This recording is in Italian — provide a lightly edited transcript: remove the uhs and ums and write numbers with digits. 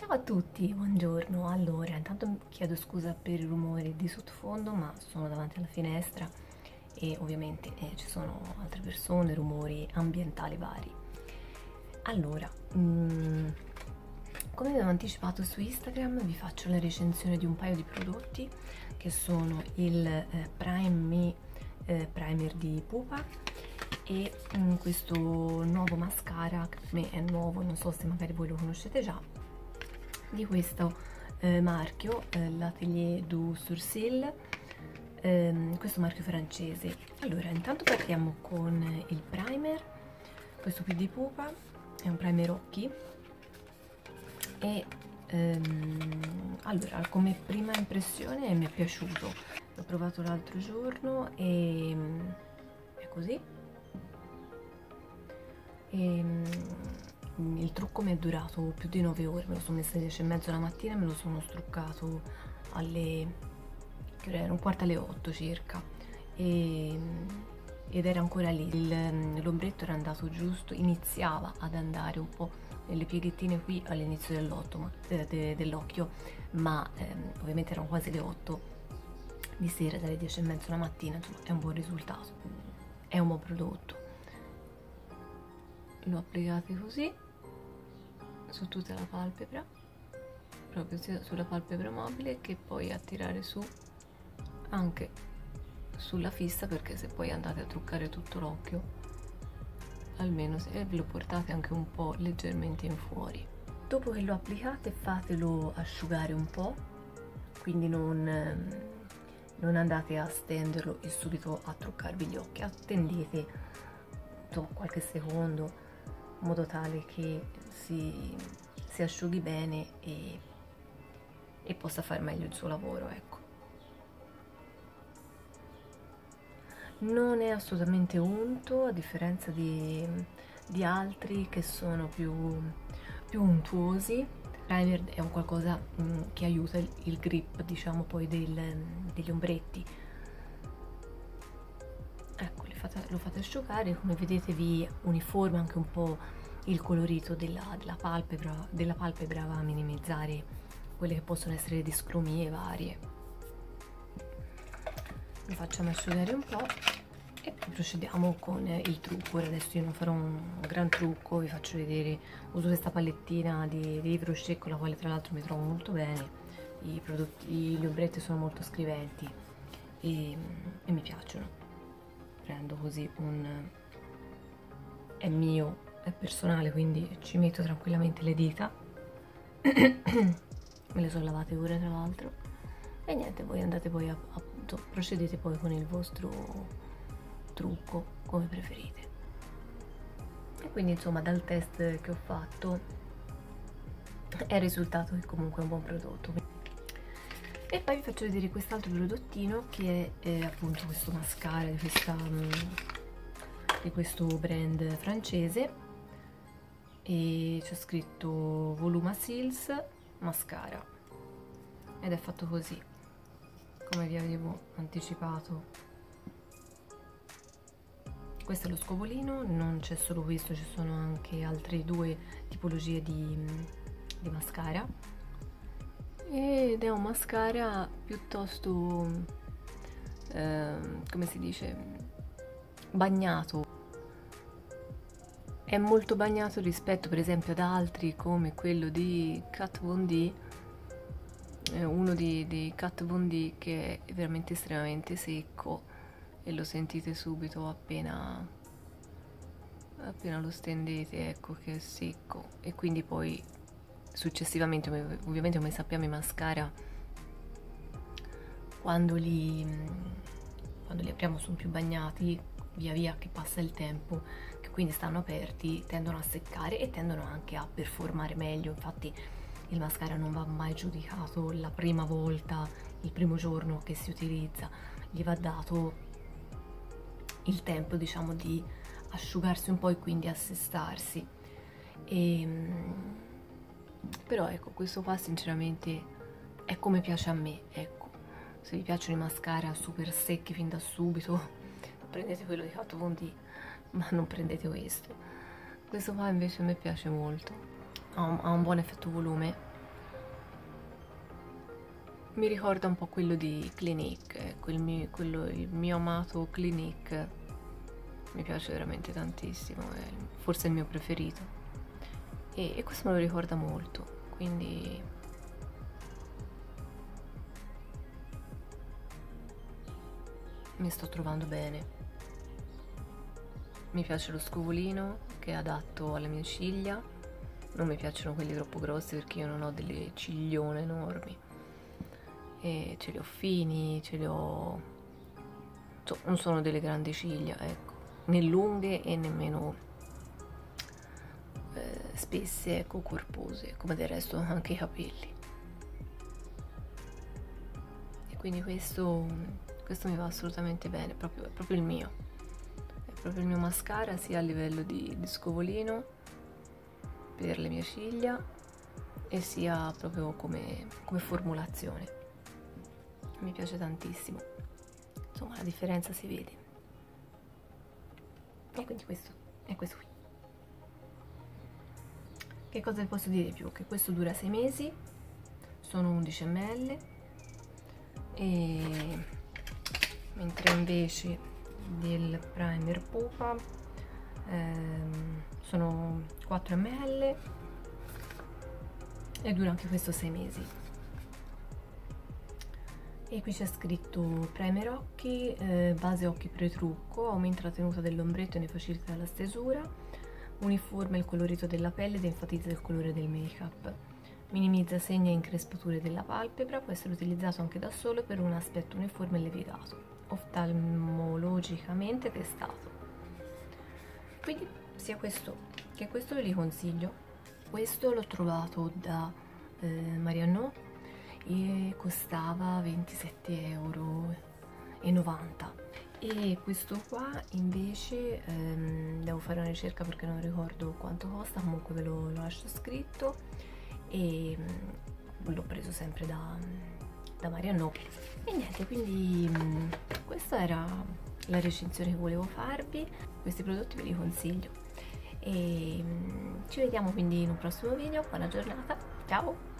Ciao a tutti, buongiorno. Allora, intanto chiedo scusa per i rumori di sottofondo, ma sono davanti alla finestra e ovviamente ci sono altre persone, rumori ambientali vari. Allora, come avevo anticipato su Instagram, vi faccio la recensione di un paio di prodotti che sono il Prime Me Primer di Pupa e questo nuovo mascara, che per me è nuovo, non so se magari voi lo conoscete già, di questo marchio, l'Atelier du Sourcil, questo marchio francese. Allora, intanto partiamo con il primer, questo qui di Pupa, è un primer occhi e allora, come prima impressione mi è piaciuto, l'ho provato l'altro giorno e è così. Il trucco mi è durato più di 9 ore, me lo sono messa alle 10:30 la mattina e me lo sono struccato alle, che ora era, un quarto alle 8 circa, ed era ancora lì, l'ombretto era andato giusto, iniziava ad andare un po' nelle pieghettine qui all'inizio dell'occhio, ma ovviamente erano quasi le 8 di sera, dalle 10:30 la mattina, insomma è un buon risultato, è un buon prodotto. Lo applicate così su tutta la palpebra, proprio sia sulla palpebra mobile che poi a tirare su anche sulla fissa, perché se poi andate a truccare tutto l'occhio, almeno se ve lo portate anche un po' leggermente in fuori. Dopo che lo applicate fatelo asciugare un po', quindi non andate a stenderlo e subito a truccarvi gli occhi, attendete qualche secondo in modo tale che si asciughi bene e possa fare meglio il suo lavoro, ecco. Non è assolutamente unto, a differenza di altri che sono più untuosi. Il primer è un qualcosa che aiuta il grip, diciamo, poi degli ombretti. Ecco, lo fate asciugare, come vedete vi uniforma anche un po' il colorito della palpebra, va a minimizzare quelle che possono essere le discromie varie. Lo facciamo asciugare un po' e poi procediamo con il trucco. Ora adesso io non farò un gran trucco, vi faccio vedere, uso questa palettina di Yves Rocher, con la quale tra l'altro mi trovo molto bene. Gli ombretti sono molto scriventi e mi piacciono. Prendo così è mio, è personale, quindi ci metto tranquillamente le dita. Me le sono lavate ora tra l'altro e niente, voi andate poi appunto, procedete poi con il vostro trucco come preferite. E quindi insomma dal test che ho fatto è risultato che comunque è un buon prodotto. E poi vi faccio vedere quest'altro prodottino che è appunto questo mascara di questo brand francese, e c'è scritto Voluma Cils Mascara ed è fatto così, come vi avevo anticipato. Questo è lo scovolino, non c'è solo questo, ci sono anche altre due tipologie di mascara, ed è un mascara piuttosto come si dice, bagnato. È molto bagnato rispetto per esempio ad altri come quello di Kat Von D, uno di Kat Von D che è veramente estremamente secco e lo sentite subito appena lo stendete, ecco che è secco. E quindi poi successivamente, ovviamente come sappiamo, i mascara quando li apriamo sono più bagnati, via via che passa il tempo, che quindi stanno aperti, tendono a seccare e tendono anche a performare meglio. Infatti il mascara non va mai giudicato la prima volta, il primo giorno che si utilizza, gli va dato il tempo, diciamo, di asciugarsi un po' e quindi assestarsi. Però ecco, questo qua sinceramente è come piace a me, ecco. Se vi piacciono i mascara super secchi fin da subito, prendete quello di Kat Von D, ma non prendete questo. Questo qua invece a me piace molto, ha un buon effetto volume mi ricorda un po' quello di Clinique, il mio amato Clinique, mi piace veramente tantissimo, è forse il mio preferito, e questo me lo ricorda molto, quindi mi sto trovando bene. Mi piace lo scovolino che è adatto alle mie ciglia, non mi piacciono quelli troppo grossi perché io non ho delle ciglione enormi, e ce li ho fini, ce li ho, non sono delle grandi ciglia, ecco, né lunghe e nemmeno spesse, ecco, corpose, come del resto anche i capelli. E quindi questo mi va assolutamente bene, è proprio il mio. Proprio il mio mascara, sia a livello di scovolino per le mie ciglia e sia proprio come formulazione. Mi piace tantissimo, insomma la differenza si vede. E quindi questo è questo qui. Che cosa vi posso dire di più? Che questo dura 6 mesi, sono 11 ml, e mentre invece del primer pupa sono 4 ml e dura anche questo 6 mesi. E qui c'è scritto primer occhi, base occhi pre-trucco, aumenta la tenuta dell'ombretto e ne facilita la stesura, uniforma il colorito della pelle ed enfatizza il colore del make-up, minimizza segni e increspature della palpebra, può essere utilizzato anche da solo per un aspetto uniforme e levigato, oftalmologicamente testato. Quindi sia questo che questo ve li consiglio. Questo l'ho trovato da Mariannò e costava 27,90 € e questo qua invece devo fare una ricerca perché non ricordo quanto costa, comunque ve lo lascio scritto, e l'ho preso sempre da Mariannò. E niente, quindi questa era la recensione che volevo farvi. Questi prodotti ve li consiglio e ci vediamo quindi in un prossimo video. Buona giornata, ciao!